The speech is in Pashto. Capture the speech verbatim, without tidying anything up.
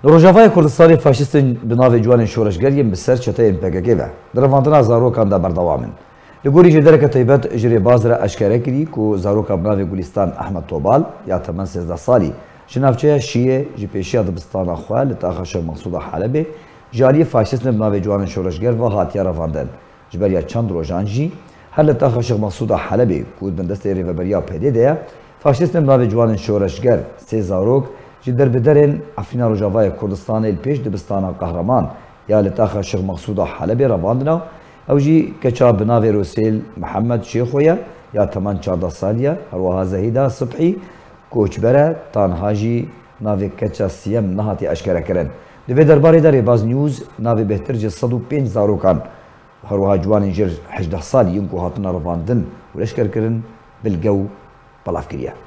روجاوای کردستانی فاشیستن بناو جوان شورشگریم به سر چته ام پی کی و درواندنا زاروکان دا بردوامن لگوری جدرک تایبت اجری باز را اشکره کردی که زاروکا بناو گلستان احمد توبال یا تمن سیزده سالی شنافچه شیعه جی پیشی دبستان خوال لتاخش مقصود حلبه جاری فاشیستن بناو جوان شورشگر و هاتیا رواندن جبریا چند روزانجی هر لتاخش مقصود حلبه بود بندست ریوبریا پیدا ده فاشیستن بناو جوان شورشگر سه زاروک جدر بدرن افرینا روجاوای کردستان الپیش دبستان قهرمان یا لتاخ شیخ مقصود حلبی رواندنا او جی کچا بناوی روسیل محمد شیخویا یا تمن چارده سالیا هروها زهیدا صبحی کوچبره تانهاجی ناوی کچا سیم نهاتی اشکره کرن دوی درباره در باز نیوز ناوی بهتر جه صد و پنج زاروکان هروها جوان انجر هجده سالی ینکو هاتنا رواندن و لشکر کرن بالگو بلاف کریه